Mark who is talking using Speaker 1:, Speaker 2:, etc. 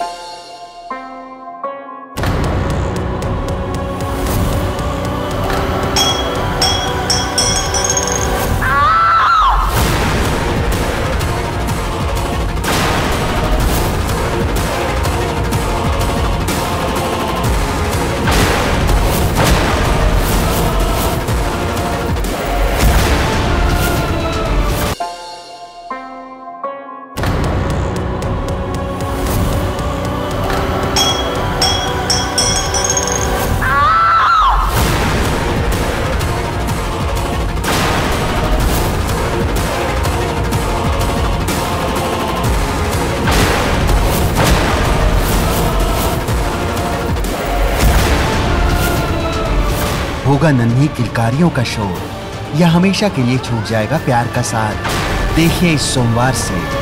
Speaker 1: होगा नन्ही किलकारियों का शोर, या हमेशा के लिए छूट जाएगा प्यार का साथ। देखिए इस सोमवार से।